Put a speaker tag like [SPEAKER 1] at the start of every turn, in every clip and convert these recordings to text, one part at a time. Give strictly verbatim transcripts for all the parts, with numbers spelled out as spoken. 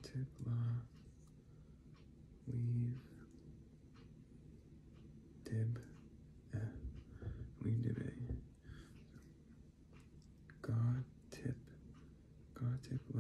[SPEAKER 1] tip, la, weave, dib, eh, weave, dib, eh. Ga, tip, ga, tip, la,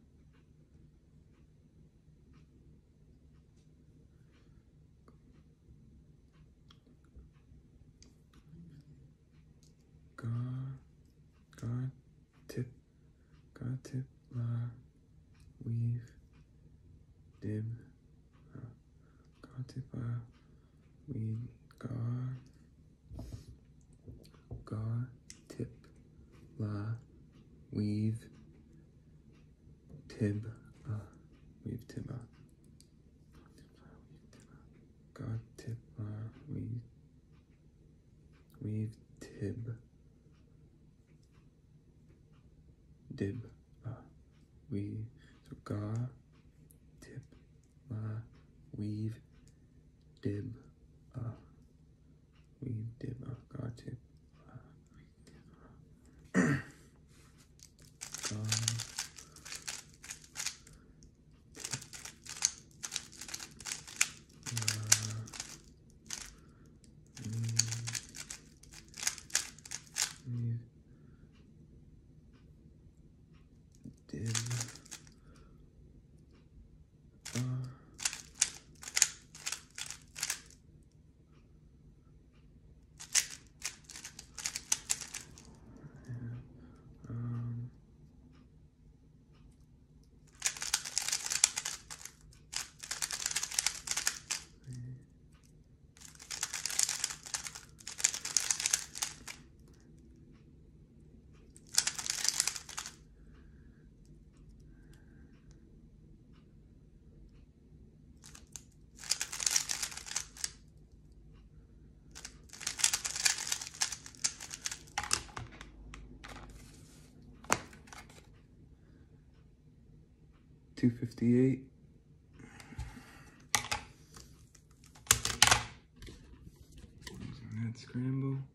[SPEAKER 1] ga, ga, tip, ga, tip, la, weave, dib, uh, ga, tip, la, weave, ga, ga, tip, la, weave, tib, uh, weave, tib, uh, ga, tip, la, weave, weave, tib, dib, uh, weave, so ga, tip, la, weave, dib, uh, weave, dib, uh, ga, tip, la, weave, dib, uh, ga, dib, uh, um, two fifty-eight. That scramble.